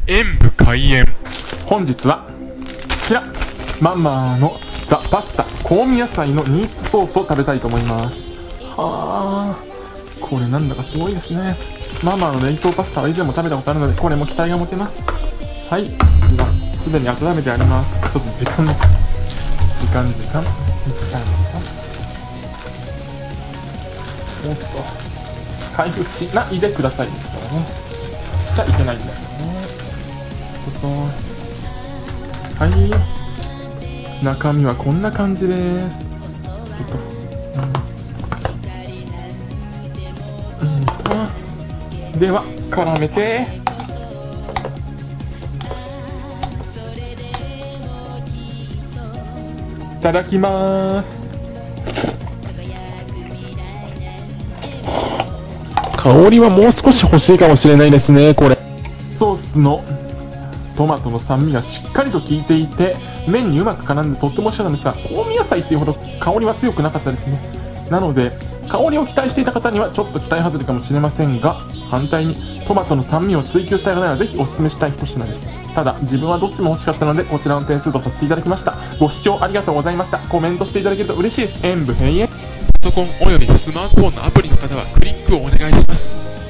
演武開演。 本日はこちらママのザ・パスタ香味野菜のニートソースを食べたいと思います。はあ、これなんだかすごいですね。ママの冷凍パスタは以前も食べたことあるので、これも期待が持てます。はい、こちらすでに温めてあります。ちょっと時間おっと開封しないでくださいですからね。しちゃいけないんだよね。はい、中身はこんな感じです。では絡めていただきます。 香りはもう少し欲しいかもしれないですね。これソースのトマトの酸味がしっかりと効いていて、麺にうまく絡んでとっても美味しかったんですが、香味野菜っていうほど香りは強くなかったですね。なので香りを期待していた方にはちょっと期待外れかもしれませんが、反対にトマトの酸味を追求したい方にはぜひおすすめしたい一品です。ただ自分はどっちも欲しかったので、こちらの点数とさせていただきました。ご視聴ありがとうございました。コメントしていただけると嬉しいです。演武閉園。 パソコンおよびスマートフォンのアプリの方はクリックをお願いします。